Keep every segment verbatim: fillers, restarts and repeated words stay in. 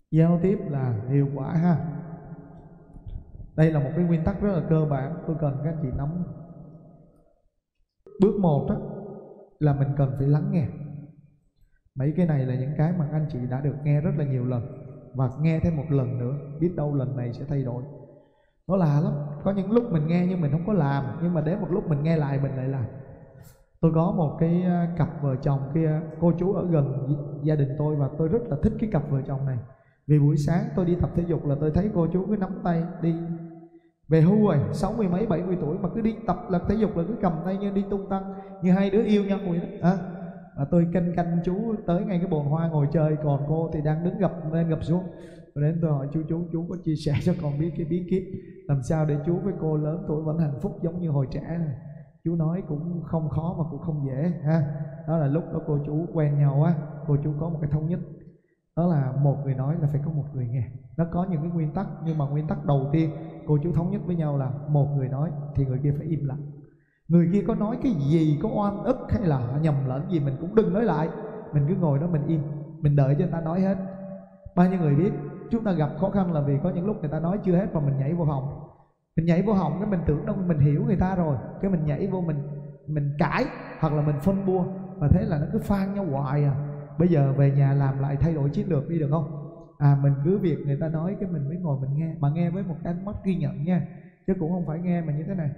Giao tiếp là hiệu quả ha. Đây là một cái nguyên tắc rất là cơ bản, tôi cần các anh chị nắm. Bước một đó là mình cần phải lắng nghe. Mấy cái này là những cái mà anh chị đã được nghe rất là nhiều lần, và nghe thêm một lần nữa, biết đâu lần này sẽ thay đổi. Nó lạ lắm, có những lúc mình nghe nhưng mình không có làm, nhưng mà đến một lúc mình nghe lại mình lại làm. Tôi có một cái cặp vợ chồng kia, cô chú ở gần gia đình tôi, và tôi rất là thích cái cặp vợ chồng này. Vì buổi sáng tôi đi tập thể dục là tôi thấy cô chú cứ nắm tay đi, về hưu rồi, sáu mươi mấy bảy mươi tuổi mà cứ đi tập là thể dục là cứ cầm tay như đi tung tăng, như hai đứa yêu nhau vậy đó. À, và tôi canh canh chú tới ngay cái bồn hoa ngồi chơi, còn cô thì đang đứng gập lên gập xuống. Rồi đến tôi hỏi chú, chú chú có chia sẻ cho con biết cái bí kíp làm sao để chú với cô lớn tuổi vẫn hạnh phúc giống như hồi trẻ này. Chú nói cũng không khó mà cũng không dễ ha. Đó là lúc đó cô chú quen nhau á, cô chú có một cái thống nhất, đó là một người nói là phải có một người nghe. Nó có những cái nguyên tắc, nhưng mà nguyên tắc đầu tiên cô chú thống nhất với nhau là một người nói thì người kia phải im lặng. Người kia có nói cái gì, có oan ức hay là nhầm lẫn gì mình cũng đừng nói lại, mình cứ ngồi đó mình im, mình đợi cho người ta nói hết. Bao nhiêu người biết chúng ta gặp khó khăn là vì có những lúc người ta nói chưa hết mà mình nhảy vô họng. Mình nhảy vô họng cái mình tưởng đâu mình hiểu người ta rồi, cái mình nhảy vô mình mình cãi hoặc là mình phân bua, và thế là nó cứ phan nhau hoài à. Bây giờ về nhà làm lại thay đổi chiến lược đi được không? À mình cứ việc người ta nói cái mình mới ngồi mình nghe, mà nghe với một cái ánh mắt ghi nhận nha, chứ cũng không phải nghe mà như thế này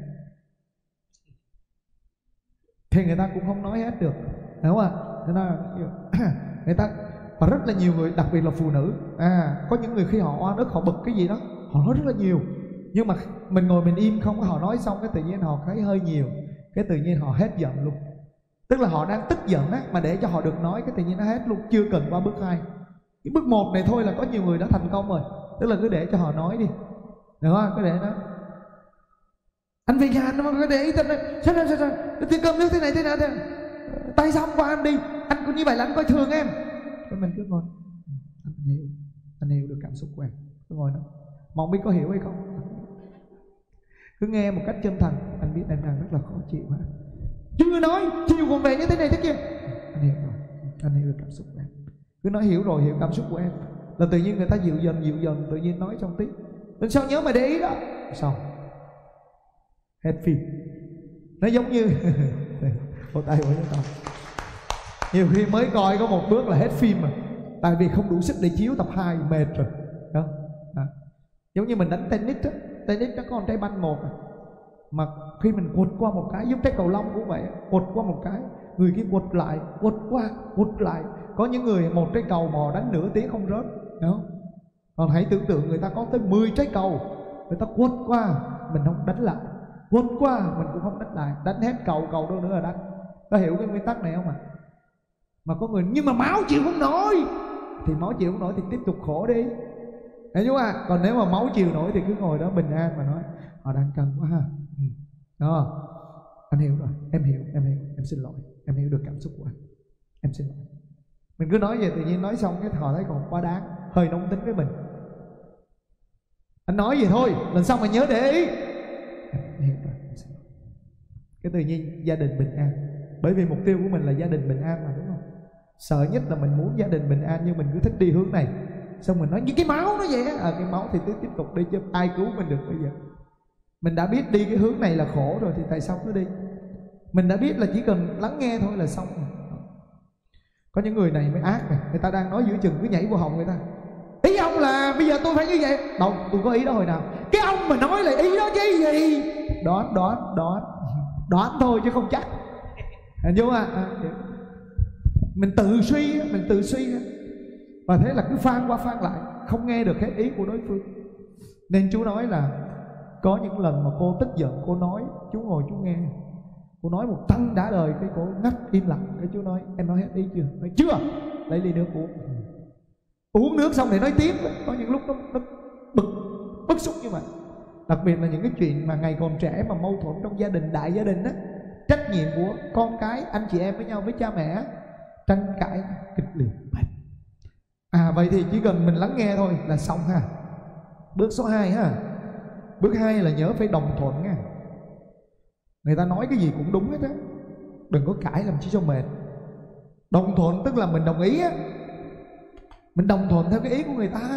thì người ta cũng không nói hết được, đúng không ạ? Thế nên người ta, và rất là nhiều người, đặc biệt là phụ nữ, à có những người khi họ oan ức, họ bực cái gì đó, họ nói rất là nhiều, nhưng mà mình ngồi mình im không, họ nói xong cái tự nhiên họ thấy hơi nhiều, cái tự nhiên họ hết giận luôn. Tức là họ đang tức giận á, mà để cho họ được nói cái tự nhiên nó hết luôn, chưa cần qua bước hai. Cái bước một này thôi là có nhiều người đã thành công rồi. Tức là cứ để cho họ nói đi, được không? Cứ để nó, anh về nhà nó cứ để ý tên này, sao sao sao sao tiền cơm nước thế này thế nào thế này. Tại sao hôm qua anh đi anh cũng như vậy là anh coi thường em. Cái mình cứ ngồi, anh hiểu, anh hiểu được cảm xúc của em, cứ ngồi đó, mà không biết có hiểu hay không, cứ nghe một cách chân thành. Anh biết em đang rất là khó chịu mà, chưa nói chiều còn về như thế này thế kia. Anh hiểu rồi, anh hiểu được cảm xúc của em, cứ nói hiểu rồi, hiểu cảm xúc của em là tự nhiên người ta dịu dần dịu dần, tự nhiên nói trong tí. Lần sau nhớ mà để ý đó, xong hết phim. Nó giống như một tay của chúng ta nhiều khi mới coi có một bước là hết phim mà, tại vì không đủ sức để chiếu tập hai, mệt rồi đó. À, giống như mình đánh tennis á, tennis nó có một trái banh một à, mà khi mình quật qua một cái, giống trái cầu lông cũng vậy, quật qua một cái, người kia quật lại, quật qua, quật lại. Có những người một trái cầu mò đánh nửa tiếng không rớt, đúng không? Còn hãy tưởng tượng người ta có tới mười trái cầu, người ta quật qua, mình không đánh lại, quật qua mình cũng không đánh lại, đánh hết cầu, cầu đâu nữa là đánh. Có hiểu cái nguyên tắc này không ạ? À? Mà có người nhưng mà máu chịu không nổi, thì máu chịu không nổi thì tiếp tục khổ đi, hiểu chưa ạ? À? Còn nếu mà máu chịu nổi thì cứ ngồi đó bình an mà nói họ đang cần quá ha. Ừ. Đó, anh hiểu rồi, em hiểu, em hiểu, em xin lỗi, em hiểu được cảm xúc của anh, em xin lỗi. Mình cứ nói vậy, tự nhiên nói xong cái họ thấy còn quá đáng, hơi nóng tính với mình. Anh nói gì thôi, lần sau mày nhớ để ý. Em hiểu rồi, em xin lỗi. Cái tự nhiên gia đình bình an, bởi vì mục tiêu của mình là gia đình bình an mà, đúng không? Sợ nhất là mình muốn gia đình bình an nhưng mình cứ thích đi hướng này, xong mình nói những cái máu nó vậy á, à, cái máu thì cứ tiếp tục đi chứ ai cứu mình được bây giờ. Mình đã biết đi cái hướng này là khổ rồi thì tại sao cứ đi? Mình đã biết là chỉ cần lắng nghe thôi là xong rồi. Có những người này mới ác này, người ta đang nói giữa chừng cứ nhảy vô họng người ta. Ý ông là bây giờ tôi phải như vậy. Đâu, tôi có ý đó hồi nào. Cái ông mà nói là ý đó chứ gì. Đoán, đoán, đoán Đoán thôi chứ không chắc. Hình vô à, à mình tự suy, mình tự suy. Và thế là cứ phan qua phan lại, không nghe được hết ý của đối phương. Nên chú nói là có những lần mà cô tức giận, cô nói, chú ngồi chú nghe. Cô nói một tăng đã đời, cái cô ngắt im lặng. Cái chú nói, em nói hết ý chưa? Nói chưa. Lấy ly nước uống. Uống nước xong thì nói tiếp. Có những lúc nó, nó bực, bức xúc như vậy. Đặc biệt là những cái chuyện mà ngày còn trẻ mà mâu thuẫn trong gia đình, đại gia đình á, trách nhiệm của con cái, anh chị em với nhau, với cha mẹ, tranh cãi kịch liệt. À vậy thì chỉ cần mình lắng nghe thôi là xong ha. Bước số hai ha. Bước hai là nhớ phải đồng thuận nha. Người ta nói cái gì cũng đúng hết á, đừng có cãi làm chi cho mệt. Đồng thuận tức là mình đồng ý á. mình đồng thuận theo cái ý của người ta.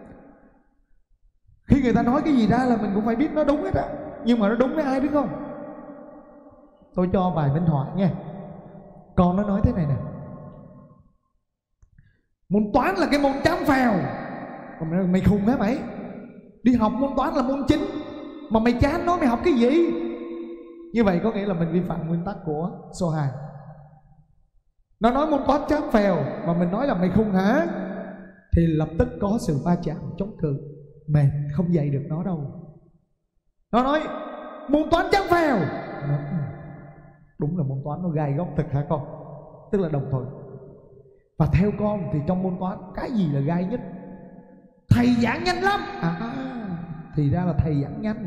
Khi người ta nói cái gì ra là mình cũng phải biết nó đúng hết á. Nhưng mà nó đúng với ai biết không? Tôi cho vài minh họa nha. Con nó nói thế này nè: môn toán là cái môn chán phèo. Còn mày, mày khùng hả mày? Đi học môn toán là môn chính mà mày chán nó, mày học cái gì? Như vậy có nghĩa là mình vi phạm nguyên tắc của số hai. Nó nói môn toán chán phèo mà mình nói là mày khùng hả, thì lập tức có sự va chạm chống cự, mệt không dạy được nó đâu. Nó nói môn toán chán phèo, nó, đúng là môn toán nó gai góc thật hả con? Tức là đồng thuận. Và theo con thì trong môn toán cái gì là gai nhất? Thầy giảng nhanh lắm. À, thì ra là thầy giảng nhanh,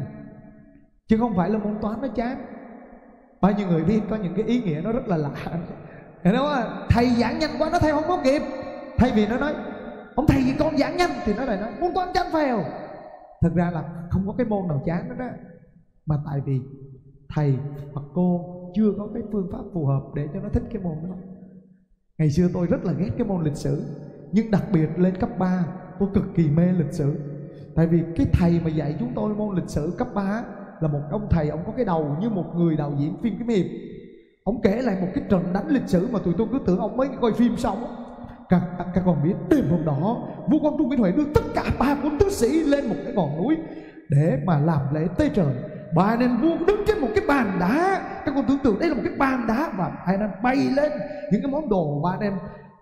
chứ không phải là môn toán nó chán. Bao nhiêu người biết có những cái ý nghĩa nó rất là lạ. Hiểu không? Thầy giảng nhanh quá nó theo không có kịp. Thay vì nó nói ông thầy gì con giảng nhanh, thì nó lại nói môn toán chán phèo. Thực ra là không có cái môn nào chán đó đó, mà tại vì thầy hoặc cô chưa có cái phương pháp phù hợp để cho nó thích cái môn đó. Ngày xưa tôi rất là ghét cái môn lịch sử, nhưng đặc biệt lên cấp ba tôi cực kỳ mê lịch sử. Tại vì cái thầy mà dạy chúng tôi môn lịch sử cấp ba là một ông thầy, ông có cái đầu như một người đạo diễn phim kiếm hiệp. Ông kể lại một cái trận đánh lịch sử mà tụi tôi cứ tưởng ông mới coi phim xong. Các, các con biết đêm hôm đó vua Quang Trung Nguyễn Huệ đưa tất cả ba quân tướng sĩ lên một cái ngọn núi để mà làm lễ tế trời. Bà nên vua đứng trên một cái bàn đá, các con tưởng tượng đây là một cái bàn đá, và hai nên bay lên những cái món đồ bà nên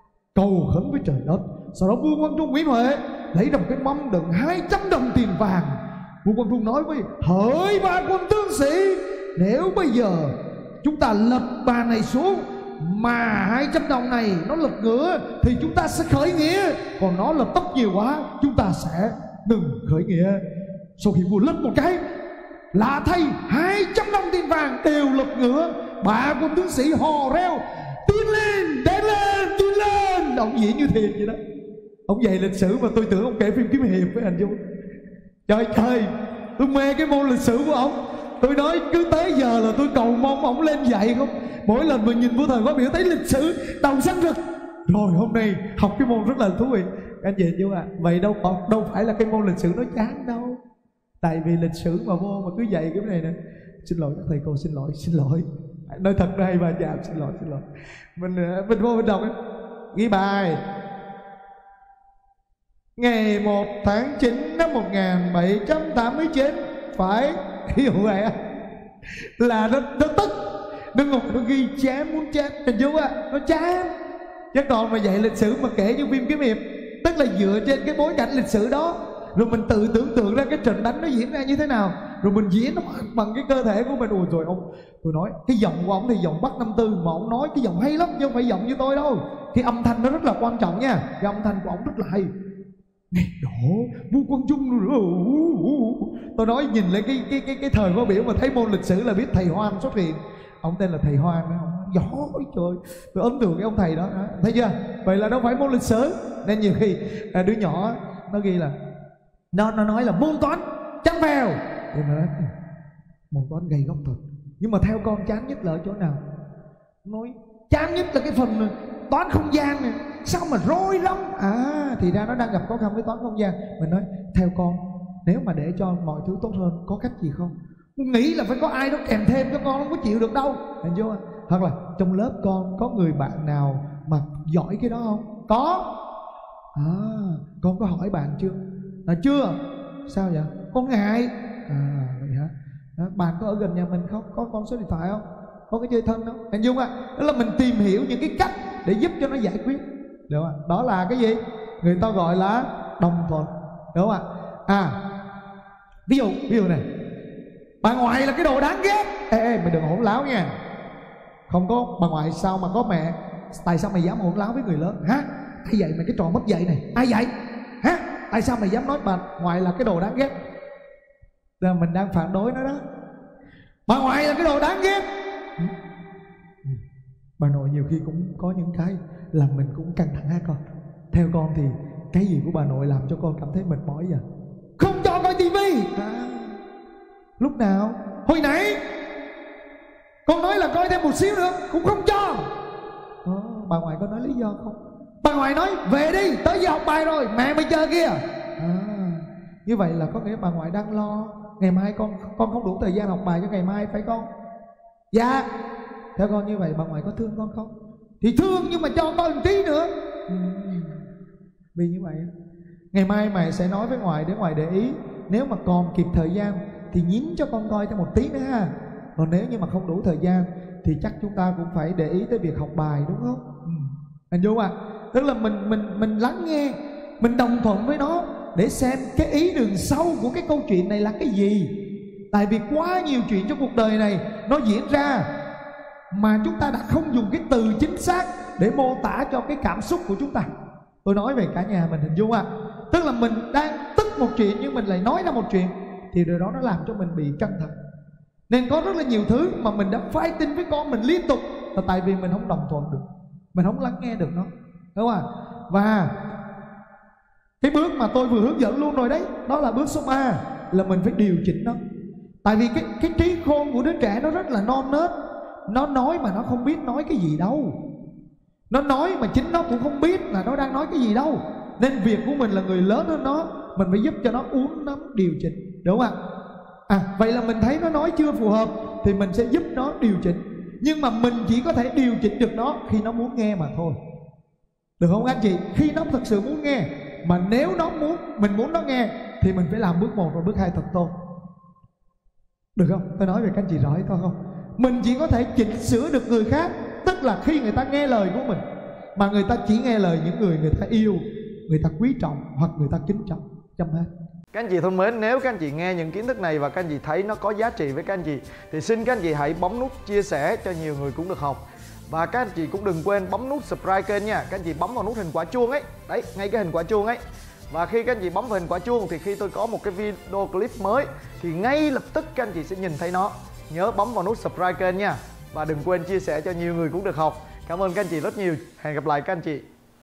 cầu khấn với trời đất. Sau đó vua Quang Trung Nguyễn Huệ lấy ra một cái mâm đựng hai trăm đồng tiền vàng. Vua Quang Trung nói với hỡi ba quân tướng sĩ, nếu bây giờ chúng ta lật bàn này xuống mà hai trăm đồng này nó lật ngửa thì chúng ta sẽ khởi nghĩa, còn nó lật tốc nhiều quá chúng ta sẽ đừng khởi nghĩa. Sau khi vua lật một cái, lạ thay hai trăm đồng tiền vàng đều lật ngửa. Ba quân tướng sĩ hò reo tiến lên, đánh lên, tiến lên. Ông diễn như thiệt vậy đó. Ông dạy lịch sử mà tôi tưởng ông kể phim kiếm hiệp với anh Dung. Trời trời, tôi mê cái môn lịch sử của ông. Tôi nói cứ tới giờ là tôi cầu mong ông lên dạy không. Mỗi lần mà nhìn vô thời khóa biểu thấy lịch sử đầu xanh rực. Rồi hôm nay học cái môn rất là thú vị. Anh chị chú ạ, à, vậy đâu còn đâu phải là cái môn lịch sử nó chán đâu. Tại vì lịch sử mà vô mà cứ dạy cái này nè. Xin lỗi các thầy cô, xin lỗi, xin lỗi. Nói thật đây bà chạm, xin lỗi, xin lỗi. Mình mình vô mình đọc ấy. Ghi bài ngày một tháng chín năm một nghìn bảy trăm tám mươi chín. Phải hiểu vậy á, là nó, nó tức. Nó ngồi nó ghi chán muốn chán. Hình chú á, nó chán. Chứ còn mà dạy lịch sử mà kể như phim kiếm hiệp, tức là dựa trên cái bối cảnh lịch sử đó, rồi mình tự tưởng tượng ra cái trận đánh nó diễn ra như thế nào, rồi mình diễn nó bằng cái cơ thể của mình. Ôi rồi ông, tôi nói cái giọng của ông thì giọng Bắc năm tư, mà ông nói cái giọng hay lắm chứ không phải giọng như tôi đâu. Cái âm thanh nó rất là quan trọng nha. Cái âm thanh của ông rất là hay. Này đổ vua Quang Trung. Tôi nói nhìn lại cái cái cái cái thời khóa biểu mà thấy môn lịch sử là biết thầy Hoan xuất hiện. Ông tên là thầy Hoan đó, ông giỏi trời. Tôi ấn tượng cái ông thầy đó, đó. Thấy chưa? Vậy là đâu phải môn lịch sử. Nên nhiều khi à, đứa nhỏ nó ghi là nó nó nói là môn toán chán phèo, thì nó nói môn toán gầy góc thật. Nhưng mà theo con chán nhất là ở chỗ nào? Nói chán nhất là cái phần toán không gian này, sao mà rối lắm. À thì ra nó đang gặp khó khăn với toán không gian. Mình nói theo con, nếu mà để cho mọi thứ tốt hơn có cách gì không? Con nghĩ là phải có ai đó kèm thêm cho con, không có chịu được đâu. Hình chưa? Hoặc là trong lớp con có người bạn nào mà giỏi cái đó không? Có. À, con có hỏi bạn chưa? Là chưa. Sao vậy? Con ngại. À vậy hả? Đó, bạn có ở gần nhà mình không? Có con số điện thoại không? Có cái chơi thân không? Hình dung à? Đó là mình tìm hiểu những cái cách để giúp cho nó giải quyết. Được không? Đó là cái gì? Người ta gọi là đồng thuận. Đúng không ạ? À, ví dụ, ví dụ này, bà ngoại là cái đồ đáng ghét. Ê, ê, mày đừng hỗn láo nha. Không có bà ngoại sao mà có mẹ. Tại sao mày dám hỗn láo với người lớn? Hả? Ai dạy mày cái trò mất dạy này? Ai dạy? Hả? Tại sao mày dám nói bà ngoại là cái đồ đáng ghét? Là mình đang phản đối nó đó. Bà ngoại là cái đồ đáng ghét. Bà nội nhiều khi cũng có những cái làm mình cũng căng thẳng ha con. Theo con thì cái gì của bà nội làm cho con cảm thấy mệt mỏi vậy? Không cho coi tivi. À, lúc nào? Hồi nãy con nói là coi thêm một xíu nữa cũng không cho. Ờ, bà ngoại có nói lý do không? Bà ngoại nói về đi, tới giờ học bài rồi, mẹ mày chờ kia. À, như vậy là có nghĩa bà ngoại đang lo ngày mai con con không đủ thời gian học bài cho ngày mai, phải không? Dạ. Theo con như vậy bà ngoại có thương con không? Thì thương, nhưng mà cho con một tí nữa. Ừ. Vì như vậy ngày mai mày sẽ nói với ngoại để ngoại để ý, nếu mà còn kịp thời gian thì nhín cho con coi thêm một tí nữa ha. Còn nếu như mà không đủ thời gian thì chắc chúng ta cũng phải để ý tới việc học bài, đúng không? Ừ. Anh vô ạ. Tức là mình mình mình lắng nghe, mình đồng thuận với nó để xem cái ý đường sâu của cái câu chuyện này là cái gì. Tại vì quá nhiều chuyện trong cuộc đời này nó diễn ra mà chúng ta đã không dùng cái từ chính xác để mô tả cho cái cảm xúc của chúng ta. Tôi nói về cả nhà mình, hình dung ạ. Tức là mình đang tức một chuyện nhưng mình lại nói ra một chuyện, thì điều đó nó làm cho mình bị căng thẳng. Nên có rất là nhiều thứ mà mình đã fighting với con mình liên tục là tại vì mình không đồng thuận được, mình không lắng nghe được nó, đúng không ạ? Và cái bước mà tôi vừa hướng dẫn luôn rồi đấy, đó là bước số ba, là mình phải điều chỉnh nó. Tại vì cái, cái trí khôn của đứa trẻ nó rất là non nớt. Nó nói mà nó không biết nói cái gì đâu. Nó nói mà chính nó cũng không biết là nó đang nói cái gì đâu. Nên việc của mình là người lớn hơn nó, mình phải giúp cho nó uống nắm điều chỉnh, đúng không ạ? À, vậy là mình thấy nó nói chưa phù hợp thì mình sẽ giúp nó điều chỉnh. Nhưng mà mình chỉ có thể điều chỉnh được nó khi nó muốn nghe mà thôi, được không anh chị? Khi nó thực sự muốn nghe. Mà nếu nó muốn, mình muốn nó nghe thì mình phải làm bước một và bước hai thật tốt, được không? Tôi nói về các anh chị rõ hay không? Mình chỉ có thể chỉnh sửa được người khác, tức là khi người ta nghe lời của mình. Mà người ta chỉ nghe lời những người người ta yêu, người ta quý trọng hoặc người ta kính trọng, chấm hết. Các anh chị thân mến, nếu các anh chị nghe những kiến thức này và các anh chị thấy nó có giá trị với các anh chị thì xin các anh chị hãy bấm nút chia sẻ cho nhiều người cũng được học. Và các anh chị cũng đừng quên bấm nút subscribe kênh nha. Các anh chị bấm vào nút hình quả chuông ấy, đấy, ngay cái hình quả chuông ấy. Và khi các anh chị bấm vào hình quả chuông thì khi tôi có một cái video clip mới thì ngay lập tức các anh chị sẽ nhìn thấy nó. Nhớ bấm vào nút subscribe kênh nha. Và đừng quên chia sẻ cho nhiều người cũng được học. Cảm ơn các anh chị rất nhiều. Hẹn gặp lại các anh chị.